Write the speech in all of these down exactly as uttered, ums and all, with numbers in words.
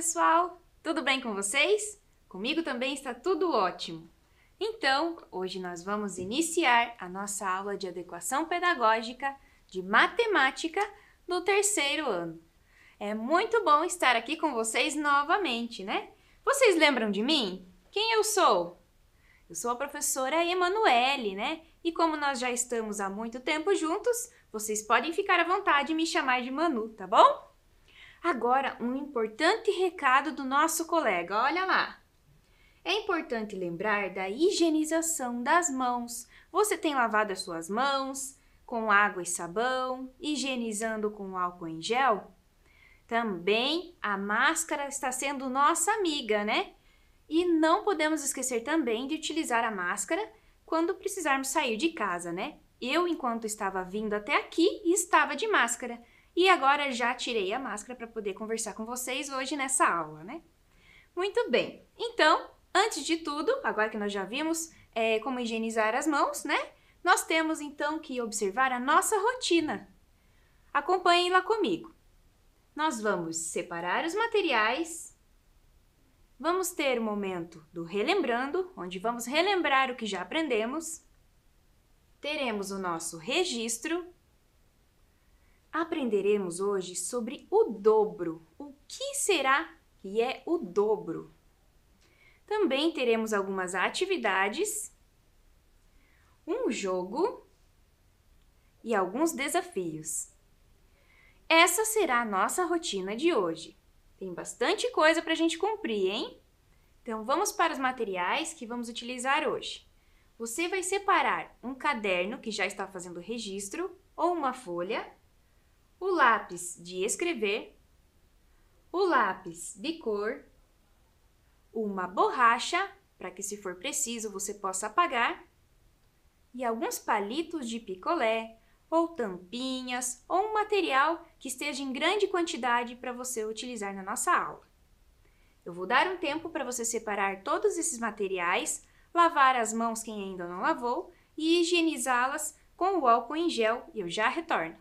pessoal! Tudo bem com vocês? Comigo também está tudo ótimo. Então, hoje nós vamos iniciar a nossa aula de adequação pedagógica de matemática do terceiro ano. É muito bom estar aqui com vocês novamente, né? Vocês lembram de mim? Quem eu sou? Eu sou a professora Emanuele, né? E como nós já estamos há muito tempo juntos, vocês podem ficar à vontade e me chamar de Manu, tá bom? Agora, um importante recado do nosso colega, olha lá. É importante lembrar da higienização das mãos. Você tem lavado as suas mãos com água e sabão, higienizando com álcool em gel? Também a máscara está sendo nossa amiga, né? E não podemos esquecer também de utilizar a máscara quando precisarmos sair de casa, né? Eu, enquanto estava vindo até aqui, estava de máscara. E agora já tirei a máscara para poder conversar com vocês hoje nessa aula, né? Muito bem. Então, antes de tudo, agora que nós já vimos é, como higienizar as mãos, né? Nós temos então que observar a nossa rotina. Acompanhem lá comigo. Nós vamos separar os materiais. Vamos ter o momento do relembrando, onde vamos relembrar o que já aprendemos. Teremos o nosso registro. Aprenderemos hoje sobre o dobro. O que será que é o dobro? Também teremos algumas atividades, um jogo e alguns desafios. Essa será a nossa rotina de hoje. Tem bastante coisa para a gente cumprir, hein? Então, vamos para os materiais que vamos utilizar hoje. Você vai separar um caderno que já está fazendo registro ou uma folha, o lápis de escrever, o lápis de cor, uma borracha, para que se for preciso você possa apagar, e alguns palitos de picolé, ou tampinhas, ou um material que esteja em grande quantidade para você utilizar na nossa aula. Eu vou dar um tempo para você separar todos esses materiais, lavar as mãos quem ainda não lavou e higienizá-las com o álcool em gel e eu já retorno.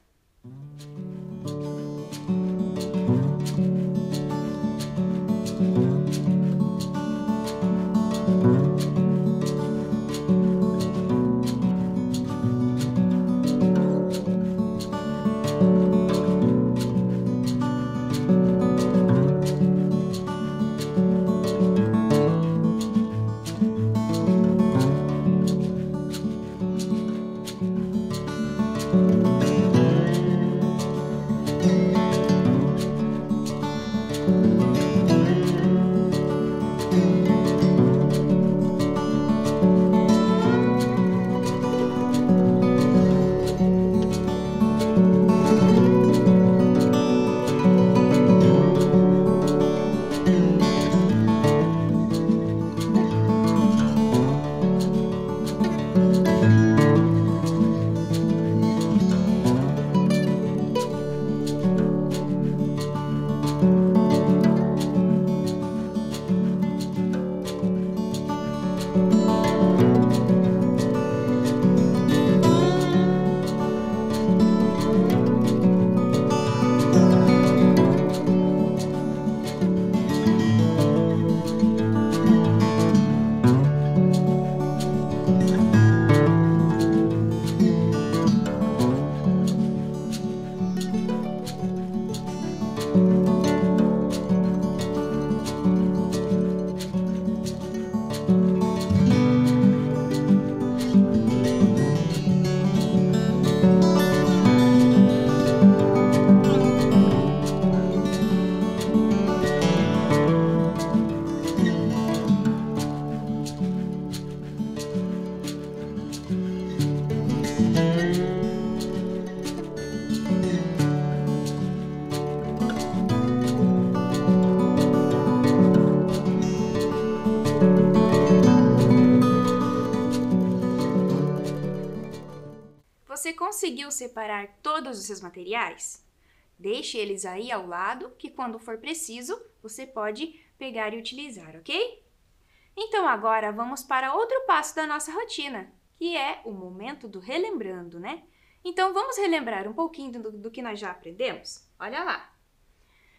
Você conseguiu separar todos os seus materiais? Deixe eles aí ao lado, que quando for preciso, você pode pegar e utilizar, ok? Então agora vamos para outro passo da nossa rotina, que é o momento do relembrando, né? Então vamos relembrar um pouquinho do, do que nós já aprendemos? Olha lá!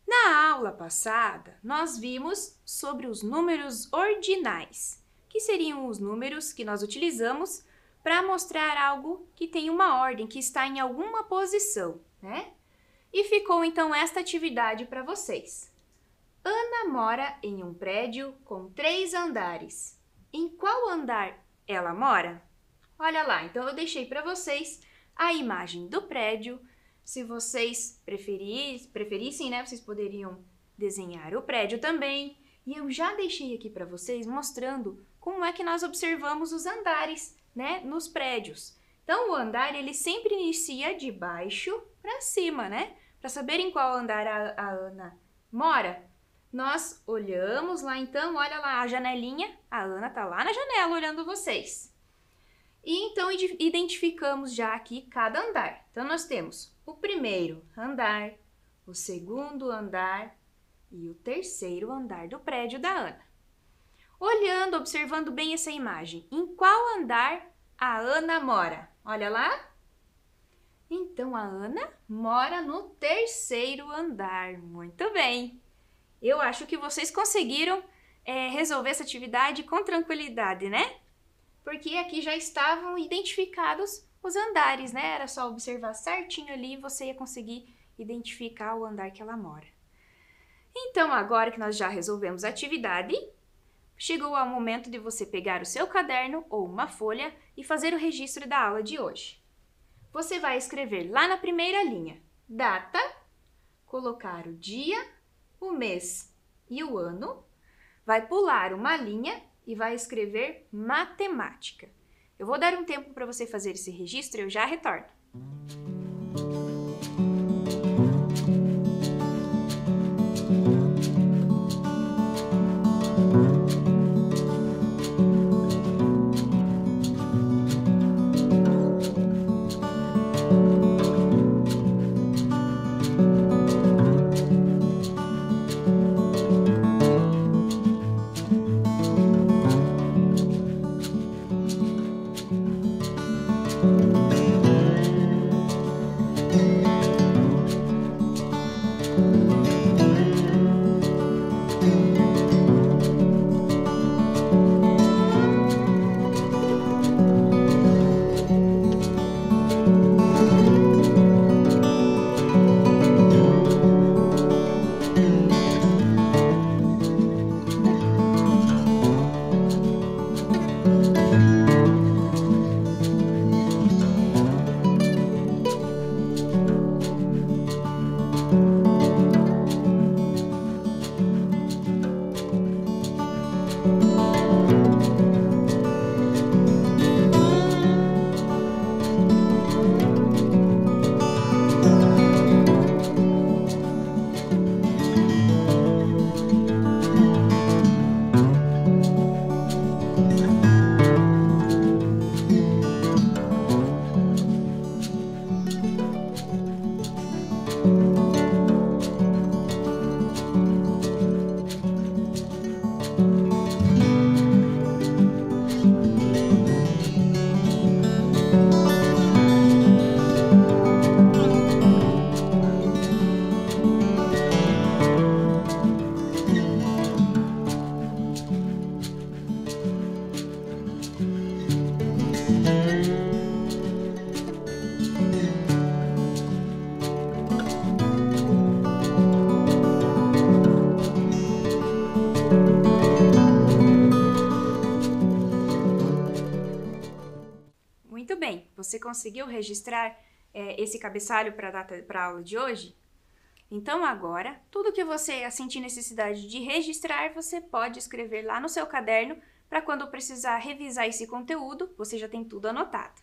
Na aula passada, nós vimos sobre os números ordinais, que seriam os números que nós utilizamos para mostrar algo que tem uma ordem, que está em alguma posição, né? E ficou então esta atividade para vocês. Ana mora em um prédio com três andares. Em qual andar ela mora? Olha lá, então eu deixei para vocês a imagem do prédio. Se vocês preferir, preferissem, né, vocês poderiam desenhar o prédio também. E eu já deixei aqui para vocês mostrando como é que nós observamos os andares, né, nos prédios. Então, o andar, ele sempre inicia de baixo para cima, né? Para saber em qual andar a, a Ana mora, nós olhamos lá, então, olha lá a janelinha, a Ana tá lá na janela olhando vocês. E então identificamos já aqui cada andar. Então, nós temos o primeiro andar, o segundo andar e o terceiro andar do prédio da Ana. Olhando, observando bem essa imagem, em qual andar a Ana mora? Olha lá. Então, a Ana mora no terceiro andar. Muito bem. Eu acho que vocês conseguiram é, resolver essa atividade com tranquilidade, né? Porque aqui já estavam identificados os andares, né? Era só observar certinho ali e você ia conseguir identificar o andar que ela mora. Então, agora que nós já resolvemos a atividade, chegou o momento de você pegar o seu caderno ou uma folha e fazer o registro da aula de hoje. Você vai escrever lá na primeira linha, data, colocar o dia, o mês e o ano, vai pular uma linha e vai escrever matemática. Eu vou dar um tempo para você fazer esse registro e eu já retorno. Muito bem, você conseguiu registrar é, esse cabeçalho para a data, para a aula de hoje? Então agora, tudo que você sentir necessidade de registrar, você pode escrever lá no seu caderno para quando precisar revisar esse conteúdo, você já tem tudo anotado.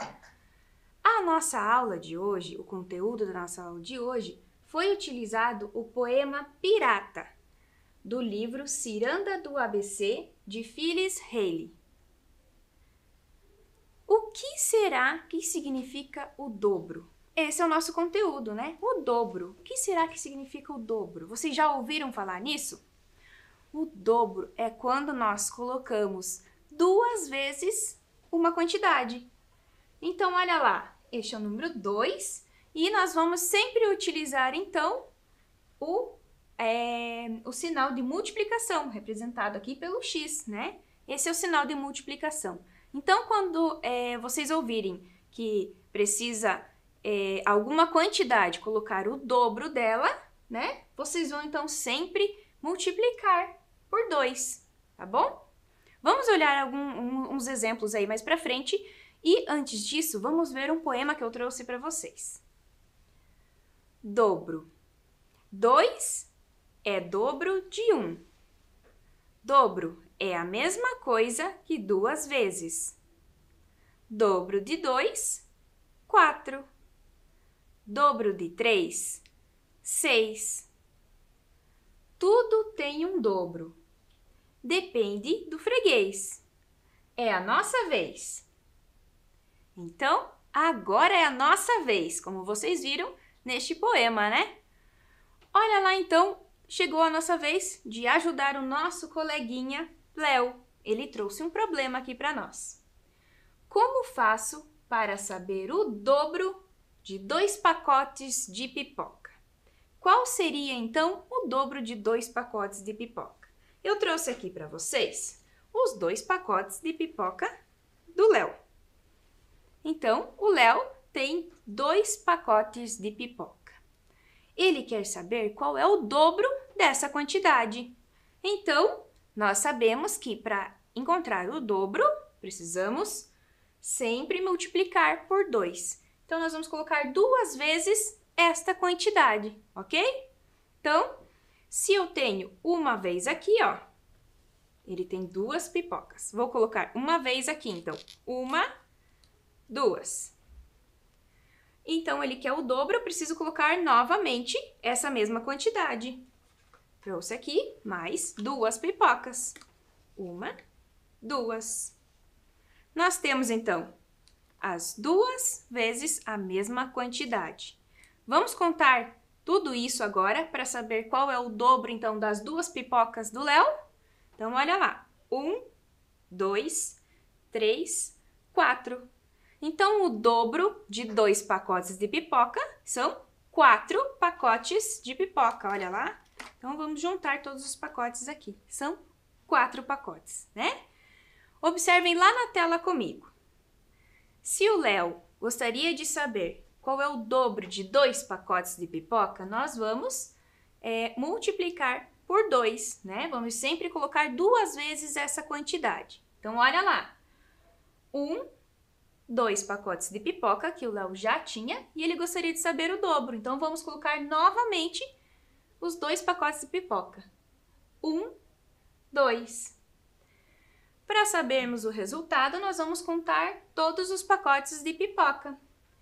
A nossa aula de hoje, o conteúdo da nossa aula de hoje, foi utilizado o poema Pirata, do livro Ciranda do A B C, de Phyllis Haley. O que será que significa o dobro? Esse é o nosso conteúdo, né? O dobro. O que será que significa o dobro? Vocês já ouviram falar nisso? O dobro é quando nós colocamos duas vezes uma quantidade. Então, olha lá, este é o número dois e nós vamos sempre utilizar, então, o é o sinal de multiplicação, representado aqui pelo x, né? Esse é o sinal de multiplicação. Então, quando é, vocês ouvirem que precisa é, alguma quantidade, colocar o dobro dela, né? Vocês vão, então, sempre multiplicar por dois, tá bom? Vamos olhar algum, um, uns exemplos aí mais pra frente. E, antes disso, vamos ver um poema que eu trouxe para vocês. Dobro. Dois é dobro de um. Dobro é a mesma coisa que duas vezes. Dobro de dois, quatro. Dobro de três, seis. Tudo tem um dobro. Depende do freguês. É a nossa vez. Então, agora é a nossa vez, como vocês viram neste poema, né? Olha lá, então, chegou a nossa vez de ajudar o nosso coleguinha Léo. Ele trouxe um problema aqui para nós. Como faço para saber o dobro de dois pacotes de pipoca? Qual seria, então, o dobro de dois pacotes de pipoca? Eu trouxe aqui para vocês os dois pacotes de pipoca do Léo. Então, o Léo tem dois pacotes de pipoca. Ele quer saber qual é o dobro dessa quantidade. Então, nós sabemos que para encontrar o dobro, precisamos sempre multiplicar por dois. Então, nós vamos colocar duas vezes esta quantidade, ok? Então, se eu tenho uma vez aqui, ó, ele tem duas pipocas. Vou colocar uma vez aqui, então, uma, duas. Então, ele quer o dobro, eu preciso colocar novamente essa mesma quantidade. Trouxe aqui mais duas pipocas. Uma, duas. Nós temos, então, as duas vezes a mesma quantidade. Vamos contar tudo isso agora para saber qual é o dobro, então, das duas pipocas do Léo? Então, olha lá. Um, dois, três, quatro. Então, o dobro de dois pacotes de pipoca são quatro pacotes de pipoca, olha lá. Então, vamos juntar todos os pacotes aqui. São quatro pacotes, né? Observem lá na tela comigo. Se o Léo gostaria de saber qual é o dobro de dois pacotes de pipoca, nós vamos é, multiplicar por dois, né? Vamos sempre colocar duas vezes essa quantidade. Então, olha lá. Um, dois pacotes de pipoca que o Léo já tinha e ele gostaria de saber o dobro. Então, vamos colocar novamente os dois pacotes de pipoca. Um, dois. Para sabermos o resultado, nós vamos contar todos os pacotes de pipoca.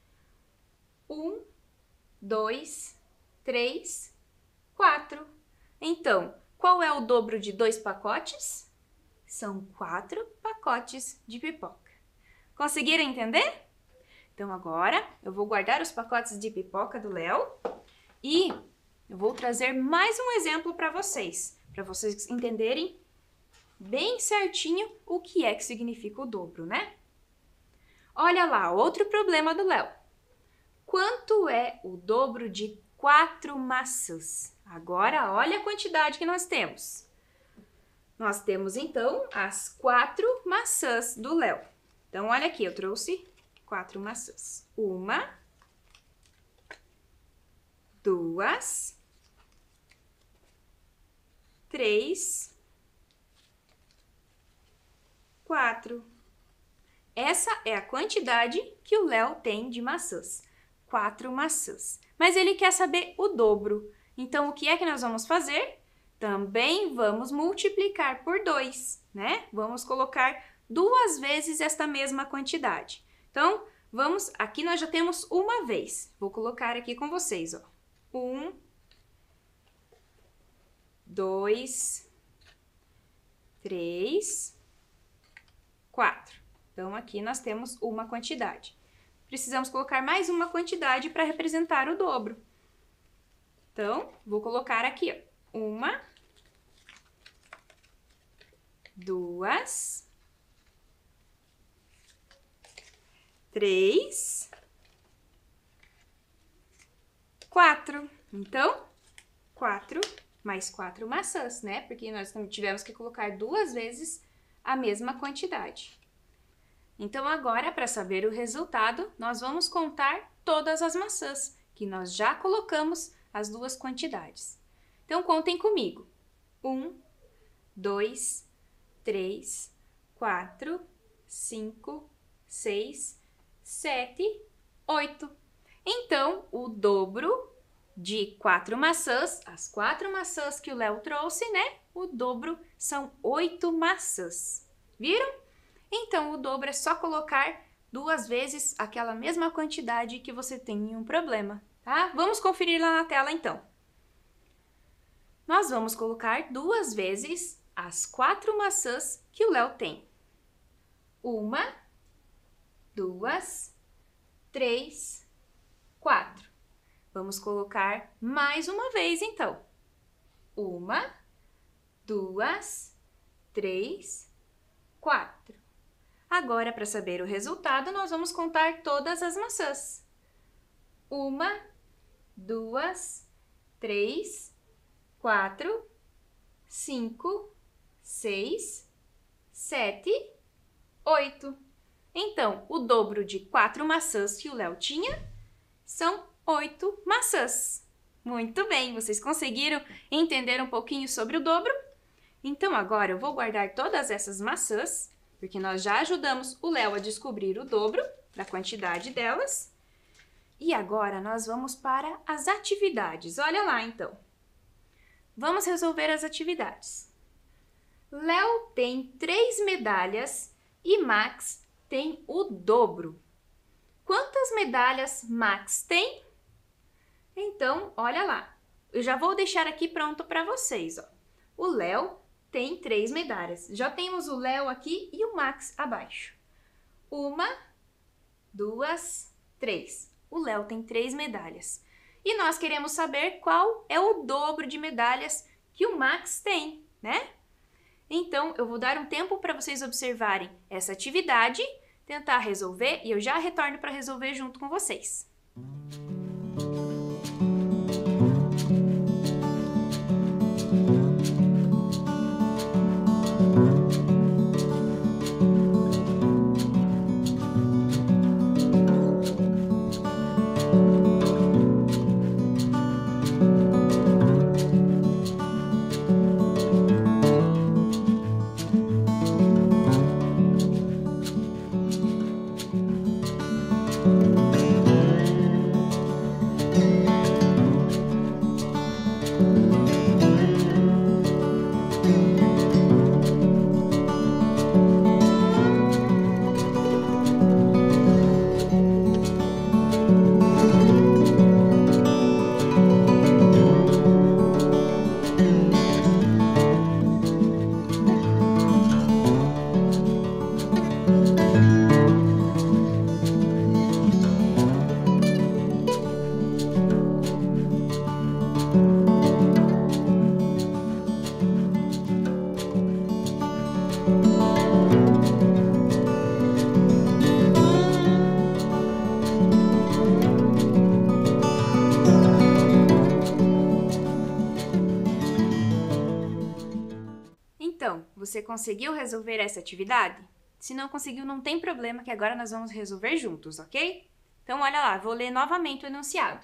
Um, dois, três, quatro. Então, qual é o dobro de dois pacotes? São quatro pacotes de pipoca. Conseguiram entender? Então, agora eu vou guardar os pacotes de pipoca do Léo e eu vou trazer mais um exemplo para vocês, para vocês entenderem bem certinho o que é que significa o dobro, né? Olha lá, outro problema do Léo. Quanto é o dobro de quatro maçãs? Agora, olha a quantidade que nós temos. Nós temos, então, as quatro maçãs do Léo. Então, olha aqui, eu trouxe quatro maçãs. Uma, duas, três, quatro. Essa é a quantidade que o Léo tem de maçãs. Quatro maçãs. Mas ele quer saber o dobro. Então, o que é que nós vamos fazer? Também vamos multiplicar por dois, né? Vamos colocar duas vezes esta mesma quantidade. Então, vamos... Aqui nós já temos uma vez. Vou colocar aqui com vocês, ó. Um, dois, três, quatro. Então, aqui nós temos uma quantidade. Precisamos colocar mais uma quantidade para representar o dobro. Então, vou colocar aqui, ó. Uma, duas, três, quatro. Então, quatro mais quatro maçãs, né? Porque nós tivemos que colocar duas vezes a mesma quantidade. Então, agora, para saber o resultado, nós vamos contar todas as maçãs, que nós já colocamos as duas quantidades. Então, contem comigo. Um, dois, três, quatro, cinco, seis, sete, oito. Então, o dobro de quatro maçãs, as quatro maçãs que o Léo trouxe, né? O dobro são oito maçãs. Viram? Então, o dobro é só colocar duas vezes aquela mesma quantidade que você tem em um problema, tá? Vamos conferir lá na tela, então. Nós vamos colocar duas vezes as quatro maçãs que o Léo tem. Uma, duas, três, quatro. Vamos colocar mais uma vez, então. Uma, duas, três, quatro. Agora, para saber o resultado, nós vamos contar todas as maçãs. Uma, duas, três, quatro, cinco, seis, sete, oito. Então, o dobro de quatro maçãs que o Léo tinha são oito maçãs. Muito bem, vocês conseguiram entender um pouquinho sobre o dobro? Então, agora eu vou guardar todas essas maçãs, porque nós já ajudamos o Léo a descobrir o dobro da quantidade delas. E agora nós vamos para as atividades. Olha lá, então. Vamos resolver as atividades. Léo tem três medalhas e Max tem o dobro. Quantas medalhas Max tem? Então, olha lá. Eu já vou deixar aqui pronto para vocês, ó. O Léo tem três medalhas. Já temos o Léo aqui e o Max abaixo. Uma, duas, três. O Léo tem três medalhas. E nós queremos saber qual é o dobro de medalhas que o Max tem, né? Então, eu vou dar um tempo para vocês observarem essa atividade, tentar resolver e eu já retorno para resolver junto com vocês. Então, você conseguiu resolver essa atividade? Se não conseguiu, não tem problema, que agora nós vamos resolver juntos, ok? Então, olha lá, vou ler novamente o enunciado.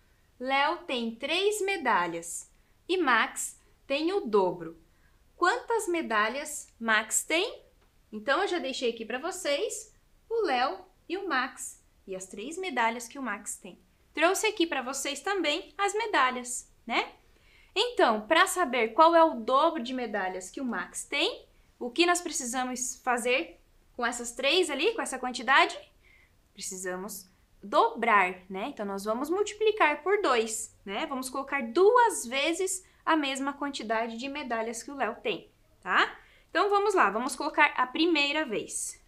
Léo tem três medalhas e Max tem o dobro. Quantas medalhas Max tem? Então, eu já deixei aqui para vocês o Léo e o Max e as três medalhas que o Max tem. Trouxe aqui para vocês também as medalhas, né? Então, para saber qual é o dobro de medalhas que o Max tem, o que nós precisamos fazer com essas três ali, com essa quantidade? Precisamos dobrar, né? Então, nós vamos multiplicar por dois, né? Vamos colocar duas vezes a mesma quantidade de medalhas que o Léo tem, tá? Então, vamos lá, vamos colocar a primeira vez.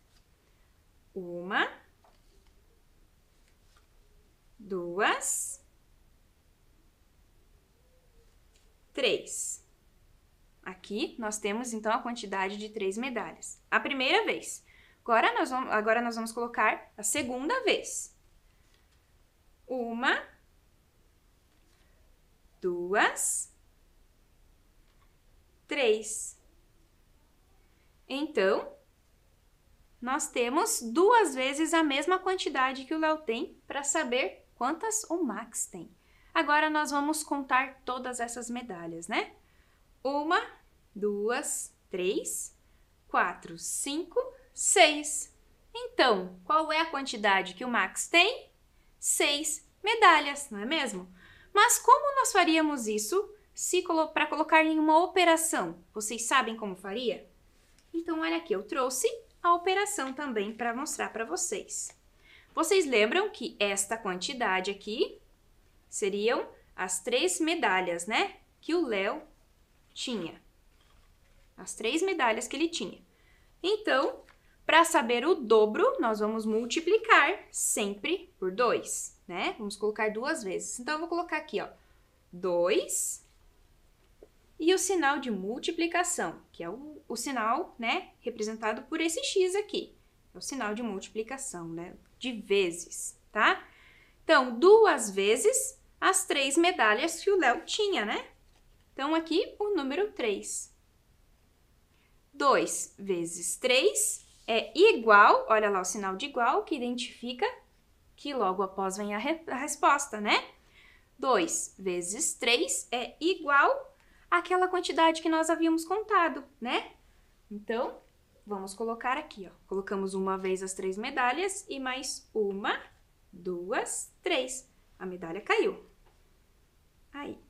Uma, duas, três. Aqui nós temos, então, a quantidade de três medalhas. A primeira vez. Agora nós vamos, agora nós vamos colocar a segunda vez. Uma, duas, três. Então, nós temos duas vezes a mesma quantidade que o Léo tem para saber quantas o Max tem. Agora, nós vamos contar todas essas medalhas, né? Uma, duas, três, quatro, cinco, seis. Então, qual é a quantidade que o Max tem? Seis medalhas, não é mesmo? Mas como nós faríamos isso se para colocar em uma operação? Vocês sabem como faria? Então, olha aqui, eu trouxe a operação também para mostrar para vocês. Vocês lembram que esta quantidade aqui seriam as três medalhas, né? Que o Léo tinha. As três medalhas que ele tinha. Então, para saber o dobro, nós vamos multiplicar sempre por dois, né? Vamos colocar duas vezes. Então, eu vou colocar aqui, ó, dois e o sinal de multiplicação, que é o, o sinal, né, representado por esse X aqui. É o sinal de multiplicação, né, de vezes, tá? Então, duas vezes as três medalhas que o Léo tinha, né? Então, aqui o número três. dois vezes três é igual, olha lá o sinal de igual, que identifica que logo após vem a, re, a resposta, né? dois vezes três é igual àquela quantidade que nós havíamos contado, né? Então, vamos colocar aqui, ó. Colocamos uma vez as três medalhas e mais uma, duas, três. A medalha caiu. Aí.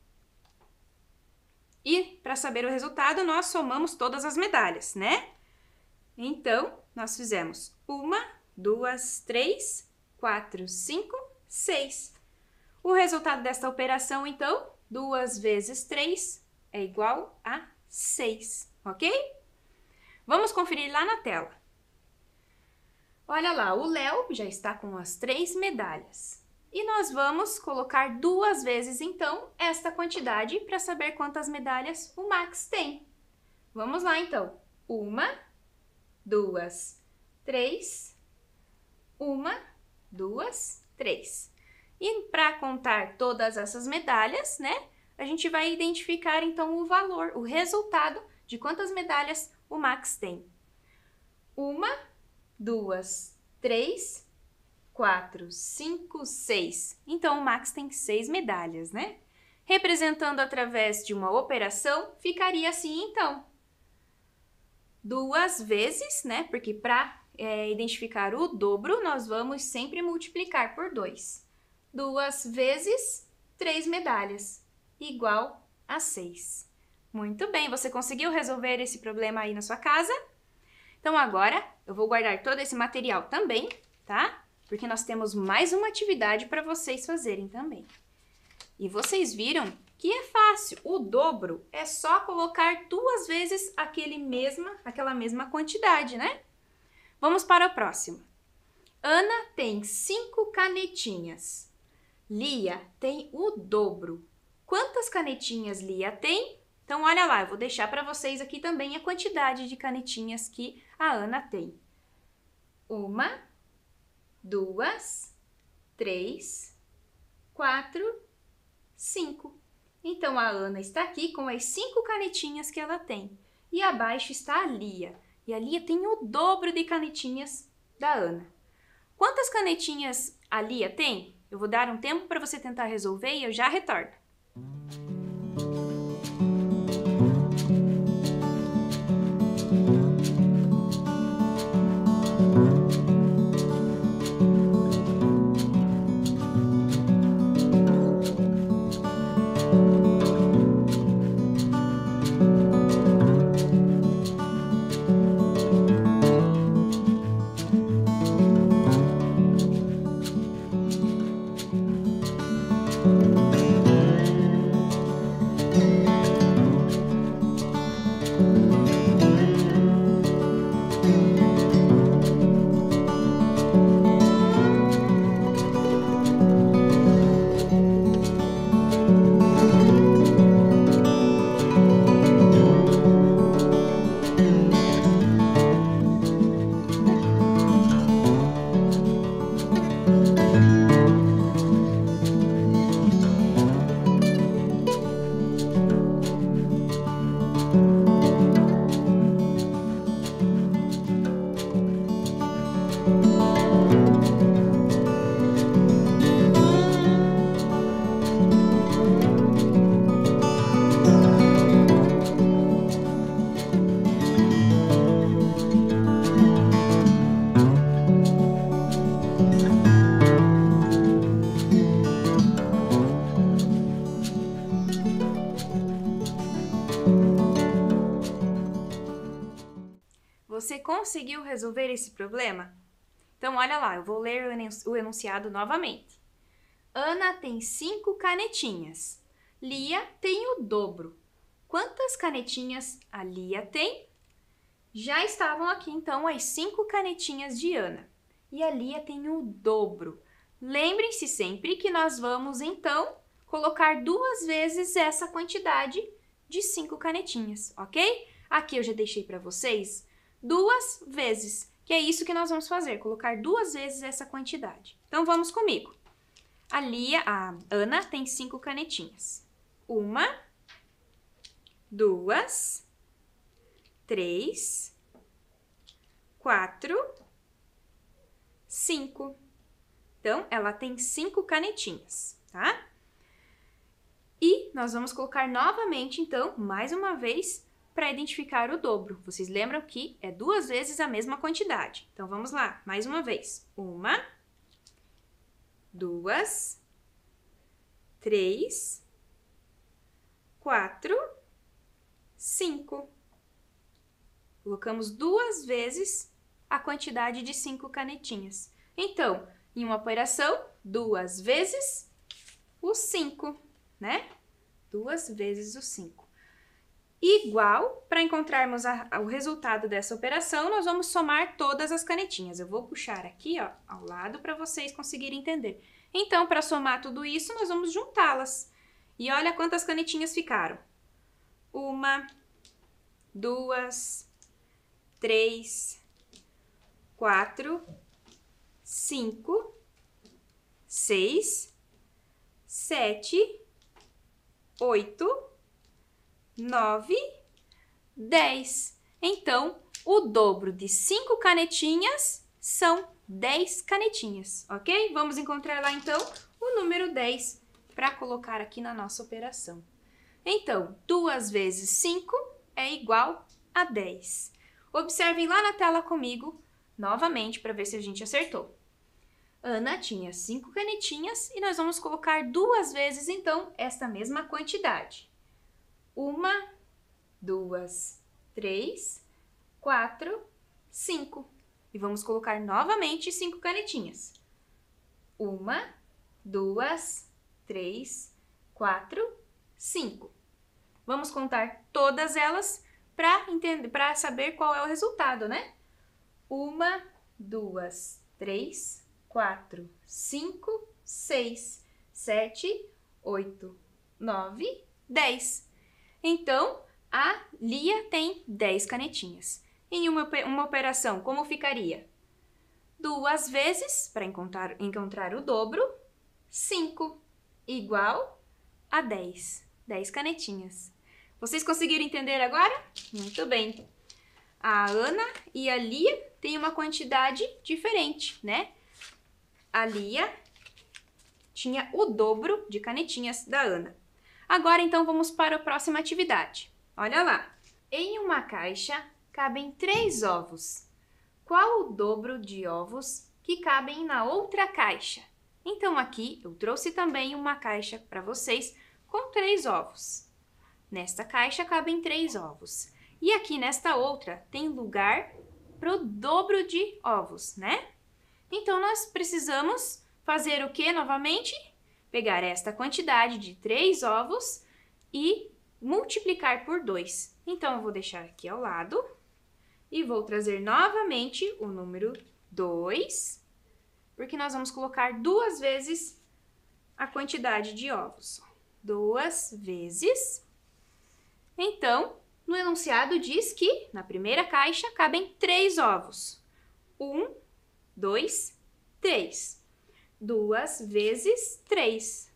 E, para saber o resultado, nós somamos todas as medalhas, né? Então, nós fizemos uma, duas, três, quatro, cinco, seis. O resultado desta operação, então, duas vezes três é igual a seis, ok? Vamos conferir lá na tela. Olha lá, o Léo já está com as três medalhas. E nós vamos colocar duas vezes, então, esta quantidade para saber quantas medalhas o Max tem. Vamos lá, então. Uma, duas, três. Uma, duas, três. E para contar todas essas medalhas, né, a gente vai identificar, então, o valor, o resultado de quantas medalhas o Max tem. Uma, duas, três, quatro, cinco, seis. Então, o Max tem seis medalhas, né? Representando através de uma operação, ficaria assim, então. Duas vezes, né? Porque para é, identificar o dobro, nós vamos sempre multiplicar por dois. Duas vezes três medalhas, igual a seis. Muito bem, você conseguiu resolver esse problema aí na sua casa? Então, agora, eu vou guardar todo esse material também, tá? Porque nós temos mais uma atividade para vocês fazerem também. E vocês viram que é fácil. O dobro é só colocar duas vezes aquele mesma, aquela mesma quantidade, né? Vamos para o próximo. Ana tem cinco canetinhas. Lia tem o dobro. Quantas canetinhas Lia tem? Então, olha lá, eu vou deixar para vocês aqui também a quantidade de canetinhas que a Ana tem. Uma, duas, três, quatro, cinco. Então, a Ana está aqui com as cinco canetinhas que ela tem. E abaixo está a Lia. E a Lia tem o dobro de canetinhas da Ana. Quantas canetinhas a Lia tem? Eu vou dar um tempo para você tentar resolver e eu já retorno. você conseguiu resolver esse problema? Então, olha lá, eu vou ler o enunciado novamente. Ana tem cinco canetinhas. Lia tem o dobro. Quantas canetinhas a Lia tem? Já estavam aqui, então, as cinco canetinhas de Ana. E a Lia tem o dobro. Lembrem-se sempre que nós vamos, então, colocar duas vezes essa quantidade de cinco canetinhas, ok? Aqui eu já deixei para vocês duas vezes, que é isso que nós vamos fazer, colocar duas vezes essa quantidade. Então, vamos comigo. A Lia, a Ana tem cinco canetinhas. Uma, duas, três, quatro, cinco. Então, ela tem cinco canetinhas, tá? E nós vamos colocar novamente, então, mais uma vez, para identificar o dobro. Vocês lembram que é duas vezes a mesma quantidade. Então, vamos lá, mais uma vez. Uma, duas, três, quatro, cinco. Colocamos duas vezes a quantidade de cinco canetinhas. Então, em uma operação, duas vezes o cinco, né? Duas vezes o cinco. Igual, para encontrarmos a, a, o resultado dessa operação, nós vamos somar todas as canetinhas. Eu vou puxar aqui, ó, ao lado para vocês conseguirem entender. Então, para somar tudo isso, nós vamos juntá-las. E olha quantas canetinhas ficaram. Uma, duas, três, quatro, cinco, seis, sete, oito, nove, dez. Então, o dobro de cinco canetinhas são dez canetinhas, ok? Vamos encontrar lá, então, o número dez para colocar aqui na nossa operação. Então, duas vezes cinco é igual a dez. Observem lá na tela comigo, novamente, para ver se a gente acertou. Ana tinha cinco canetinhas e nós vamos colocar duas vezes, então, esta mesma quantidade. Uma, duas, três, quatro, cinco. E vamos colocar novamente cinco canetinhas. Uma, duas, três, quatro, cinco. Vamos contar todas elas para entender, para saber qual é o resultado, né? Uma, duas, três, quatro, cinco, seis, sete, oito, nove, dez. Então, a Lia tem dez canetinhas. Em uma, uma operação, como ficaria? Duas vezes, para encontrar, encontrar o dobro, cinco, igual a dez. dez canetinhas. Vocês conseguiram entender agora? Muito bem. A Ana e a Lia têm uma quantidade diferente, né? A Lia tinha o dobro de canetinhas da Ana. Agora, então, vamos para a próxima atividade. Olha lá. Em uma caixa cabem três ovos. Qual o dobro de ovos que cabem na outra caixa? Então, aqui eu trouxe também uma caixa para vocês com três ovos. Nesta caixa cabem três ovos. E aqui nesta outra tem lugar para o dobro de ovos, né? Então, nós precisamos fazer o que novamente? Pegar esta quantidade de três ovos e multiplicar por dois. Então, eu vou deixar aqui ao lado e vou trazer novamente o número dois, porque nós vamos colocar duas vezes a quantidade de ovos. Duas vezes. Então, no enunciado diz que na primeira caixa cabem três ovos. Um, dois, três. Duas vezes três.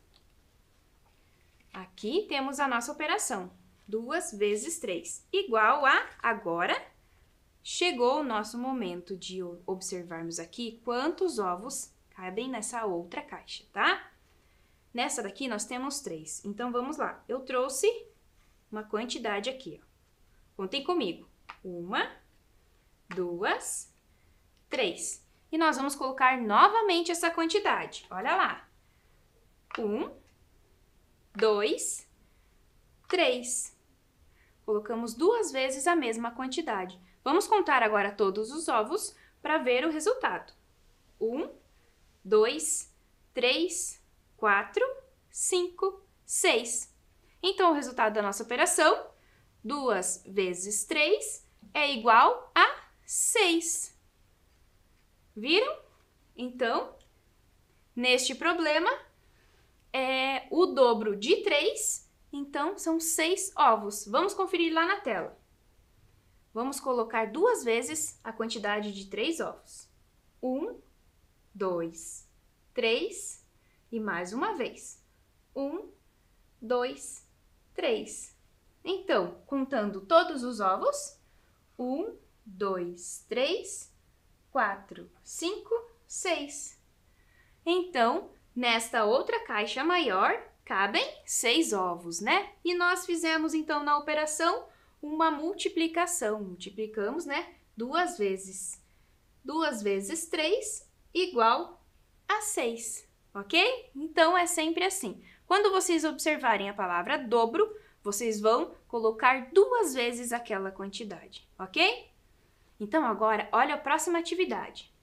Aqui temos a nossa operação. Duas vezes três. Igual a, agora, chegou o nosso momento de observarmos aqui quantos ovos cabem nessa outra caixa, tá? Nessa daqui nós temos três. Então, vamos lá. Eu trouxe uma quantidade aqui, ó. Contem comigo. Uma, duas, três. E nós vamos colocar novamente essa quantidade. Olha lá. Um, dois, três. colocamos duas vezes a mesma quantidade. Vamos contar agora todos os ovos para ver o resultado. Um, dois, três, quatro, cinco, seis. Então, o resultado da nossa operação, duas vezes três, é igual a seis. Viram? Então, neste problema, é o dobro de três, então são seis ovos. Vamos conferir lá na tela. Vamos colocar duas vezes a quantidade de três ovos. Um, dois, três e mais uma vez. Um, dois, três. Então, contando todos os ovos, um, dois, três, quatro, cinco, seis. Então, nesta outra caixa maior, cabem seis ovos, né? E nós fizemos, então, na operação, uma multiplicação. Multiplicamos, né? Duas vezes. Duas vezes três, igual a seis, ok? Então, é sempre assim. Quando vocês observarem a palavra dobro, vocês vão colocar duas vezes aquela quantidade, ok? Então, agora, olha a próxima atividade.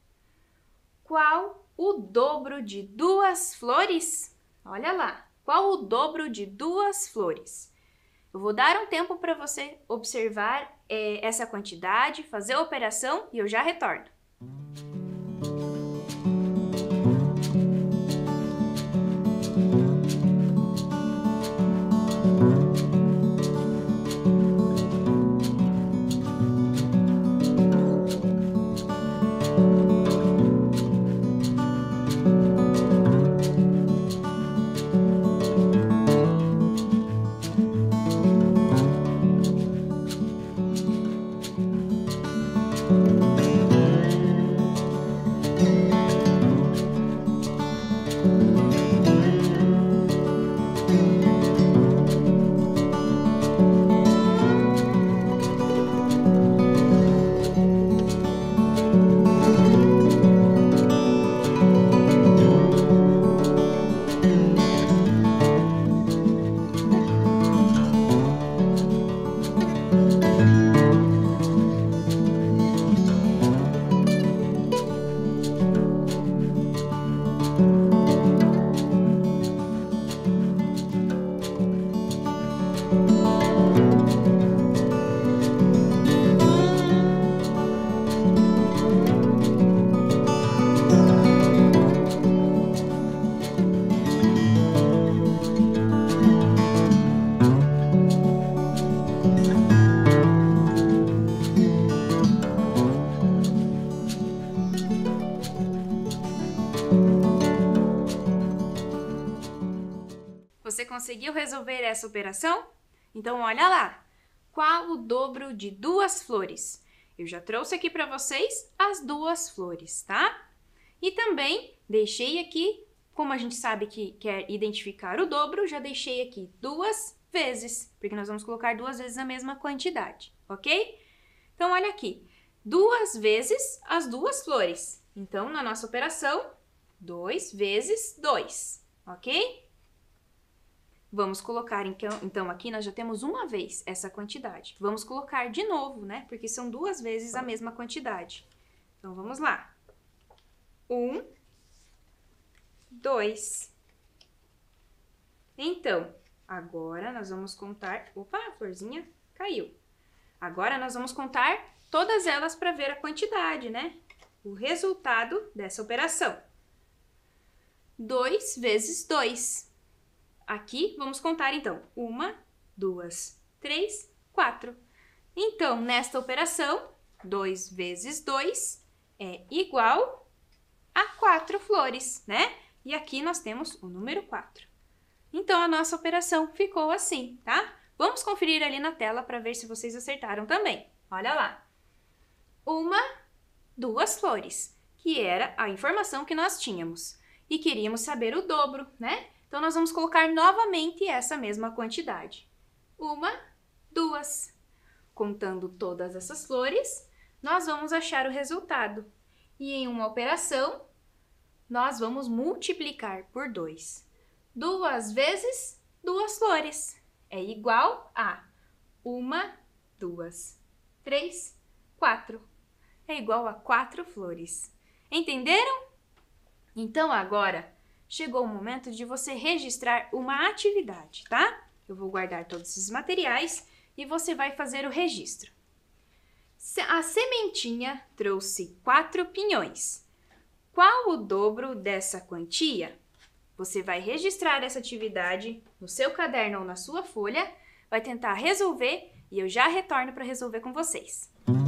Qual o dobro de duas flores? Olha lá, qual o dobro de duas flores? Eu vou dar um tempo para você observar é, essa quantidade, fazer a operação e eu já retorno. Você conseguiu resolver essa operação? Então, olha lá. Qual o dobro de duas flores? Eu já trouxe aqui para vocês as duas flores, tá? E também deixei aqui, como a gente sabe que quer identificar o dobro, já deixei aqui duas vezes, porque nós vamos colocar duas vezes a mesma quantidade, ok? Então, olha aqui. Duas vezes as duas flores. Então, na nossa operação, dois vezes dois, ok? Vamos colocar, então, aqui nós já temos uma vez essa quantidade. Vamos colocar de novo, né? Porque são duas vezes a mesma quantidade. Então, vamos lá. Um, dois. Então, agora nós vamos contar... Opa, a florzinha caiu. Agora nós vamos contar todas elas para ver a quantidade, né? O resultado dessa operação. dois vezes dois. Aqui, vamos contar, então, uma, duas, três, quatro. Então, nesta operação, dois vezes dois é igual a quatro flores, né? E aqui nós temos o número quatro. Então, a nossa operação ficou assim, tá? Vamos conferir ali na tela para ver se vocês acertaram também. Olha lá. Uma, duas flores, que era a informação que nós tínhamos. E queríamos saber o dobro, né? Então, nós vamos colocar novamente essa mesma quantidade. Uma, duas. Contando todas essas flores, nós vamos achar o resultado. E em uma operação, nós vamos multiplicar por dois. Duas vezes duas flores é igual a Uma, duas, três, quatro. É igual a quatro flores. Entenderam? Então, agora, chegou o momento de você registrar uma atividade, tá? Eu vou guardar todos esses materiais e você vai fazer o registro. A sementinha trouxe quatro pinhões. Qual o dobro dessa quantia? Você vai registrar essa atividade no seu caderno ou na sua folha, vai tentar resolver e eu já retorno para resolver com vocês.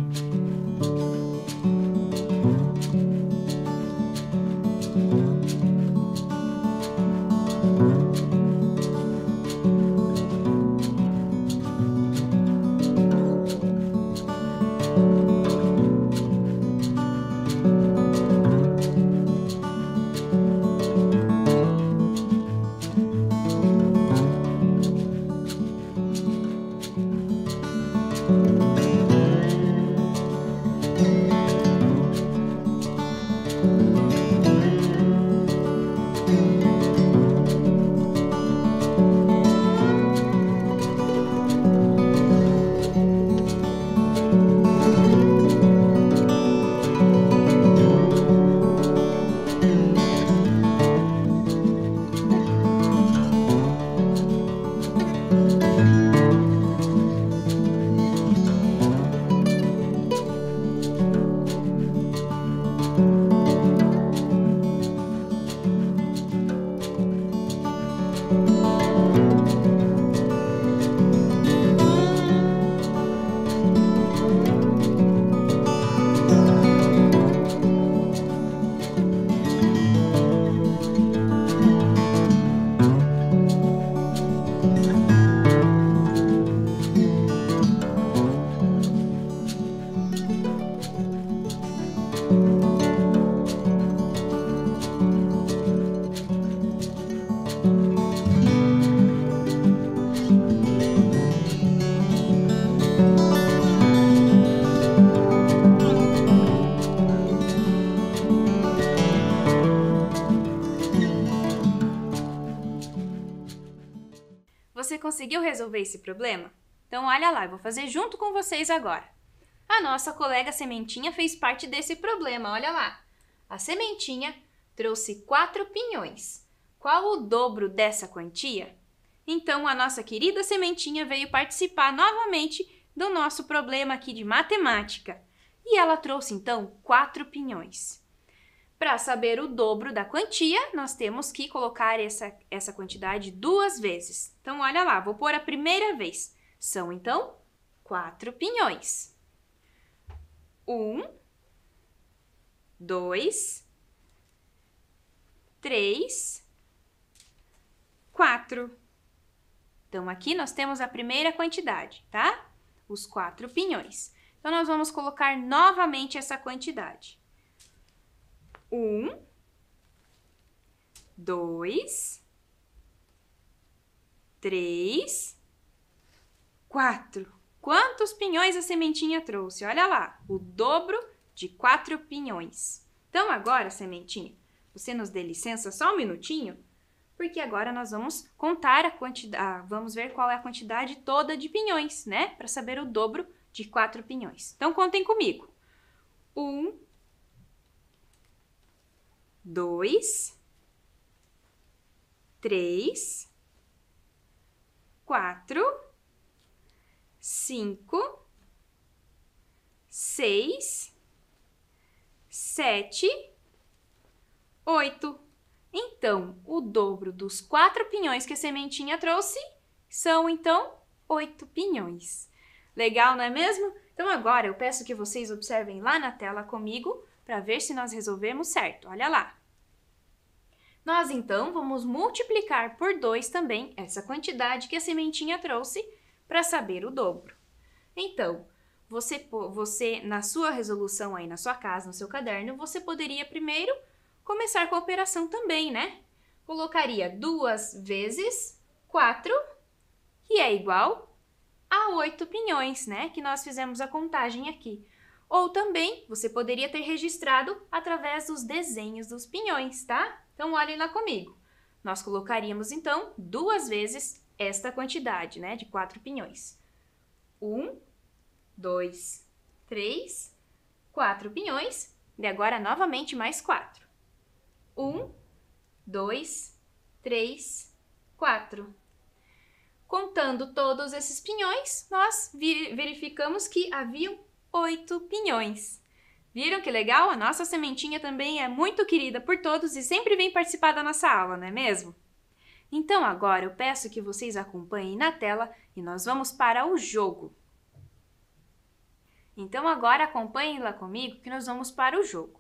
Você conseguiu resolver esse problema? Então, olha lá, eu vou fazer junto com vocês agora. A nossa colega Sementinha fez parte desse problema, olha lá. A Sementinha trouxe quatro pinhões. Qual o dobro dessa quantia? Então, a nossa querida Sementinha veio participar novamente do nosso problema aqui de matemática. E ela trouxe, então, quatro pinhões. Para saber o dobro da quantia, nós temos que colocar essa, essa quantidade duas vezes. Então, olha lá, vou pôr a primeira vez. São, então, quatro pinhões. Um, dois, três, quatro. Então, aqui nós temos a primeira quantidade, tá? Os quatro pinhões. Então, nós vamos colocar novamente essa quantidade. Um, dois, três, quatro. Quantos pinhões a Sementinha trouxe? Olha lá, o dobro de quatro pinhões. Então, agora, Sementinha, você nos dê licença só um minutinho, porque agora nós vamos contar a quantidade, vamos ver qual é a quantidade toda de pinhões, né? Para saber o dobro de quatro pinhões. Então, contem comigo. Um, dois, três, quatro, cinco, seis, sete, oito. Então, o dobro dos quatro pinhões que a Sementinha trouxe são, então, oito pinhões. Legal, não é mesmo? Então, agora eu peço que vocês observem lá na tela comigo para ver se nós resolvemos certo. Olha lá. Nós, então, vamos multiplicar por dois também essa quantidade que a Sementinha trouxe para saber o dobro. Então, você, você, na sua resolução aí na sua casa, no seu caderno, você poderia primeiro começar com a operação também, né? Colocaria duas vezes quatro, que é igual a oito pinhões, né? Que nós fizemos a contagem aqui. Ou também, você poderia ter registrado através dos desenhos dos pinhões, tá? Então, olhem lá comigo. Nós colocaríamos, então, duas vezes esta quantidade, né? De quatro pinhões. Um, dois, três, quatro pinhões. E agora, novamente, mais quatro. Um, dois, três, quatro. Contando todos esses pinhões, nós verificamos que haviam oito pinhões. Viram que legal? A nossa sementinha também é muito querida por todos e sempre vem participar da nossa aula, não é mesmo? Então agora eu peço que vocês acompanhem na tela e nós vamos para o jogo. Então agora acompanhem lá comigo que nós vamos para o jogo.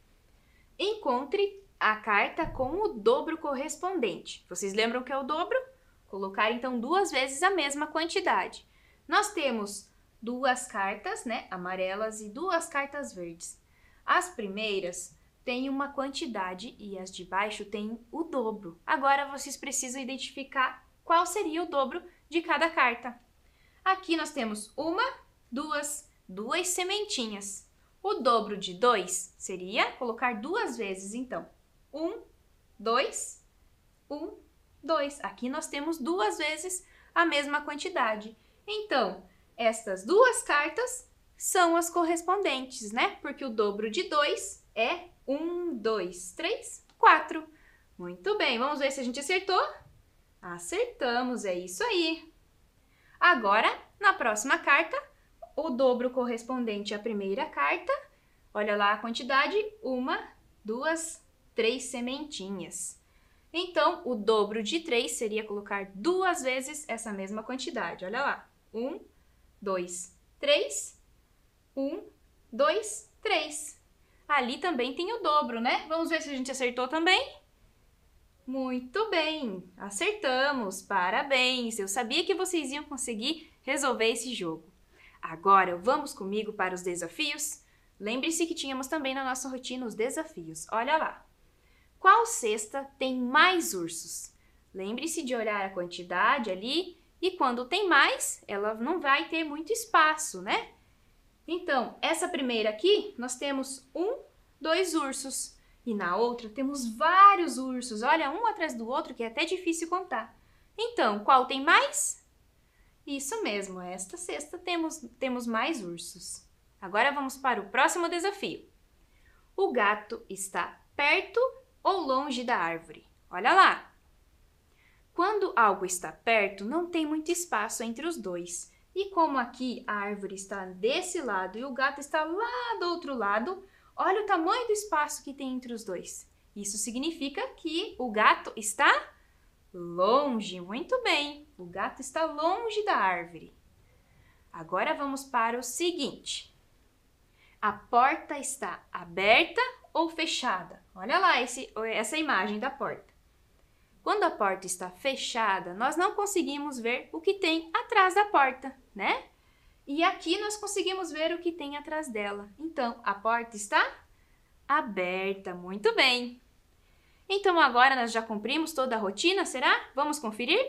Encontre a carta com o dobro correspondente. Vocês lembram que é o dobro? Colocar então duas vezes a mesma quantidade. Nós temos duas cartas, né, amarelas e duas cartas verdes. As primeiras têm uma quantidade e as de baixo têm o dobro. Agora vocês precisam identificar qual seria o dobro de cada carta. Aqui nós temos uma, duas, duas sementinhas. O dobro de dois seria colocar duas vezes, então. Um, dois, um, dois. Aqui nós temos duas vezes a mesma quantidade. Então, estas duas cartas são as correspondentes, né? Porque o dobro de dois é um, dois, três, quatro. Muito bem, vamos ver se a gente acertou? Acertamos, é isso aí. Agora, na próxima carta, o dobro correspondente à primeira carta. Olha lá a quantidade, uma, duas, três sementinhas. Então, o dobro de três seria colocar duas vezes essa mesma quantidade. Olha lá, um, dois, três, um, dois, três. Ali também tem o dobro, né? Vamos ver se a gente acertou também? Muito bem, acertamos, parabéns! Eu sabia que vocês iam conseguir resolver esse jogo. Agora, vamos comigo para os desafios? Lembre-se que tínhamos também na nossa rotina os desafios. Olha lá. Qual cesta tem mais ursos? Lembre-se de olhar a quantidade ali e quando tem mais, ela não vai ter muito espaço, né? Então, essa primeira aqui, nós temos um, dois ursos. E na outra temos vários ursos, olha, um atrás do outro, que é até difícil contar. Então, qual tem mais? Isso mesmo, esta cesta temos, temos mais ursos. Agora vamos para o próximo desafio. O gato está perto ou longe da árvore? Olha lá! Quando algo está perto, não tem muito espaço entre os dois. E como aqui a árvore está desse lado e o gato está lá do outro lado, olha o tamanho do espaço que tem entre os dois. Isso significa que o gato está longe. Muito bem, o gato está longe da árvore. Agora vamos para o seguinte. A porta está aberta ou fechada? Olha lá esse, essa imagem da porta. Quando a porta está fechada, nós não conseguimos ver o que tem atrás da porta, né? E aqui nós conseguimos ver o que tem atrás dela. Então, a porta está aberta. Muito bem. Então, agora nós já cumprimos toda a rotina, será? Vamos conferir?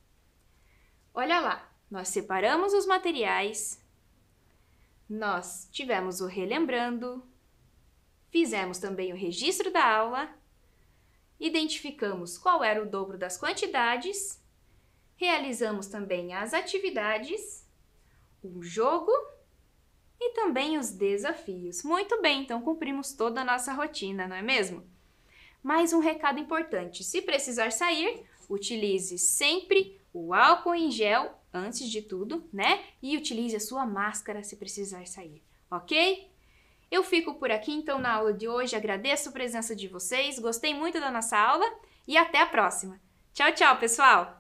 Olha lá, nós separamos os materiais, nós tivemos o relembrando, fizemos também o registro da aula, identificamos qual era o dobro das quantidades, realizamos também as atividades, o jogo e também os desafios. Muito bem, então cumprimos toda a nossa rotina, não é mesmo? Mais um recado importante, se precisar sair, utilize sempre o álcool em gel antes de tudo, né? E utilize a sua máscara se precisar sair, ok? Eu fico por aqui então na aula de hoje, agradeço a presença de vocês, gostei muito da nossa aula e até a próxima. Tchau, tchau, pessoal!